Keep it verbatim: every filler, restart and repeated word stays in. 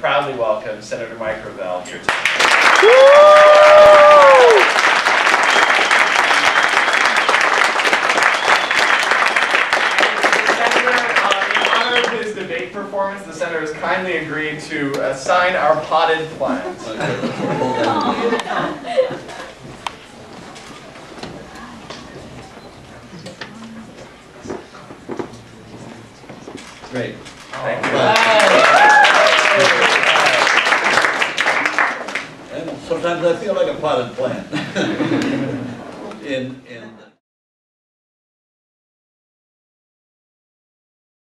proudly welcome Senator Mike Gravel here today. Debate performance, the Senator has kindly agreed to uh, sign our potted plant. Great. Thank you. And sometimes I feel like a potted plant. in, in